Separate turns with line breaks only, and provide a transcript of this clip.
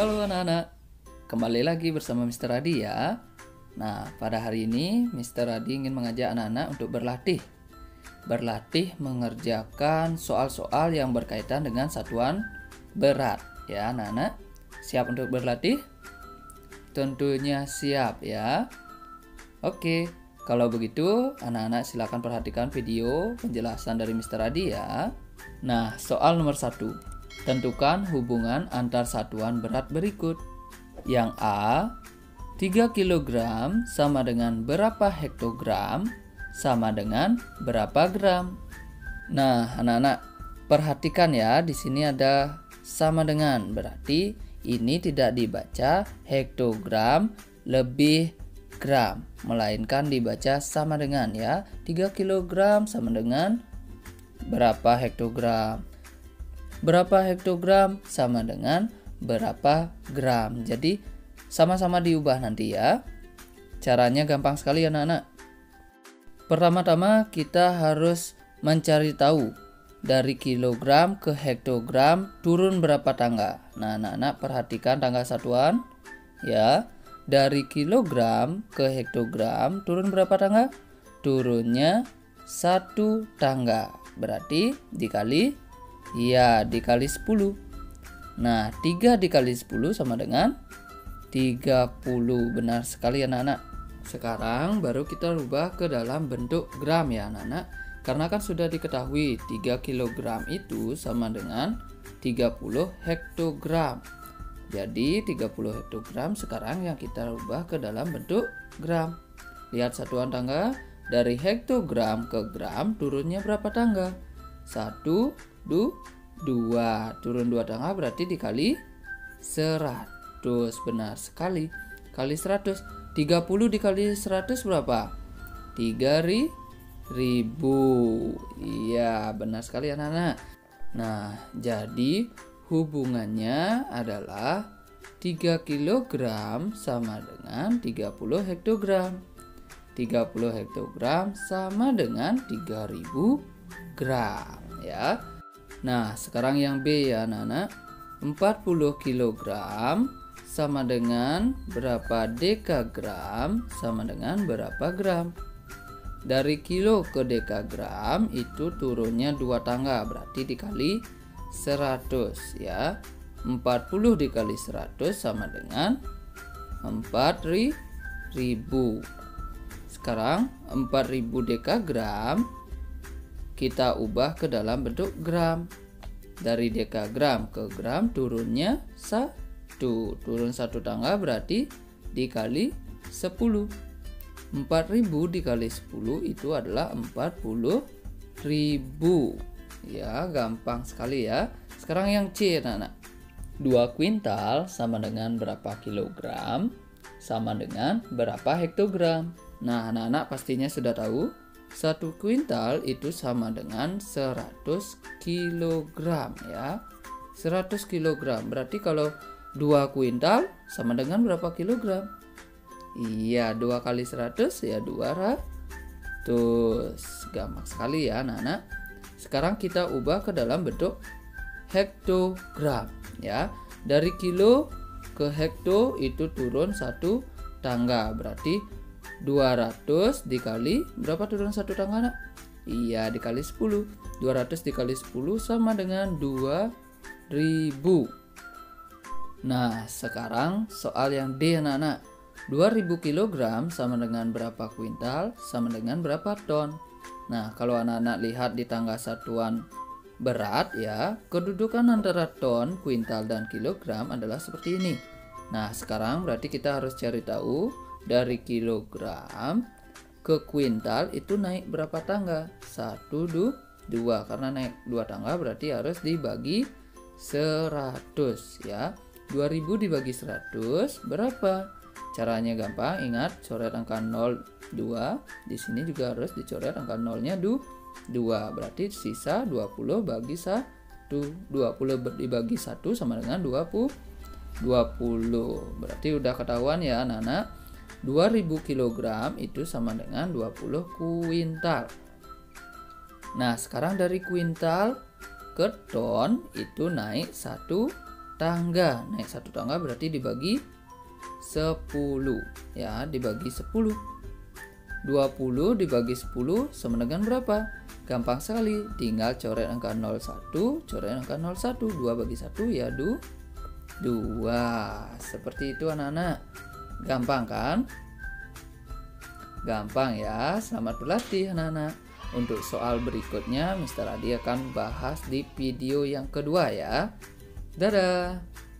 Halo anak-anak, kembali lagi bersama Mr. Adi ya. Nah, pada hari ini Mr. Adi ingin mengajak anak-anak untuk berlatih mengerjakan soal-soal yang berkaitan dengan satuan berat ya anak-anak. Siap untuk berlatih? Tentunya siap ya. Oke, kalau begitu anak-anak silakan perhatikan video penjelasan dari Mr. Adi ya. Nah, soal nomor 1. Tentukan hubungan antar satuan berat berikut. Yang A, 3 kg sama dengan berapa hektogram sama dengan berapa gram. Nah, anak-anak perhatikan ya, di sini ada sama dengan, berarti ini tidak dibaca hektogram lebih gram, melainkan dibaca sama dengan ya. 3 kg sama dengan berapa hektogram. Berapa hektogram sama dengan berapa gram. Jadi sama-sama diubah nanti ya. Caranya gampang sekali anak-anak. Pertama-tama kita harus mencari tahu dari kilogram ke hektogram turun berapa tangga. Nah anak-anak perhatikan tangga satuan ya. Dari kilogram ke hektogram turun berapa tangga? Turunnya 1 tangga. Berarti dikali 10. Nah, 3 dikali 10 sama dengan 30. Benar sekali anak-anak. Sekarang baru kita rubah ke dalam bentuk gram ya anak-anak. Karena kan sudah diketahui 3 kg itu sama dengan 30 hektogram. Jadi 30 hektogram sekarang yang kita rubah ke dalam bentuk gram. Lihat satuan tangga, dari hektogram ke gram turunnya berapa tangga? 1, 2, turun 2 tangga berarti dikali 100. Benar sekali. Kali 100. 30 dikali 100 berapa? 3000. Iya, benar sekali anak-anak. Nah, jadi hubungannya adalah 3 kg sama dengan 30 hektogram. 30 hektogram sama dengan 3000 gram ya. Nah, sekarang yang B ya anak-anak. 40 kg sama dengan berapa dekagram sama dengan berapa gram. Dari kilo ke dekagram itu turunnya 2 tangga, berarti dikali 100 ya. 40 dikali 100 sama dengan 4000. Sekarang 4000 dekagram kita ubah ke dalam bentuk gram. Dari dekagram ke gram turunnya 1. Turun 1 tangga berarti dikali 10. 4000 dikali 10 itu adalah 40.000. Ya, gampang sekali ya. Sekarang yang C anak-anak. 2 kuintal sama dengan berapa kilogram sama dengan berapa hektogram. Nah, anak-anak pastinya sudah tahu 1 kuintal itu sama dengan 100 kg ya. 100 kg berarti kalau 2 kuintal sama dengan berapa kilogram? Iya, 2 kali 100 ya 200. Gampang sekali ya anak-anak. Sekarang kita ubah ke dalam bentuk hektogram ya. Dari kilo ke hekto itu turun 1 tangga, berarti 200 dikali berapa turun 1 tangga nak? Iya, dikali 10. 200 dikali 10 sama dengan 2000. Nah, sekarang soal yang D anak-anak. 2000 kg sama dengan berapa kuintal sama dengan berapa ton. Nah, kalau anak-anak lihat di tangga satuan berat ya, kedudukan antara ton, kuintal dan kilogram adalah seperti ini. Nah, sekarang berarti kita harus cari tahu dari kilogram ke kuintal itu naik berapa tangga? 1, 2. Karena naik 2 tangga berarti harus dibagi 100 ya. 2000 dibagi 100 berapa? Caranya gampang, ingat coret angka 0 2. Di sini juga harus dicoret angka 0-nya 2. Berarti sisa 20 bagi 1. 20 dibagi 1 sama dengan 20. Berarti udah ketahuan ya anak-anak. 2000 kg itu sama dengan 20 kuintal. Nah, sekarang dari kuintal ke ton itu naik 1 tangga. Naik satu tangga berarti dibagi 10 ya, dibagi 10. 20 dibagi 10 sama dengan berapa? Gampang sekali, tinggal coret angka 01, coret angka 01. 2 bagi 1 ya 2. Seperti itu anak-anak. Gampang kan? Gampang ya. Selamat berlatih anak-anak. Untuk soal berikutnya Mr. Adi akan bahas di video yang kedua ya. Dadah.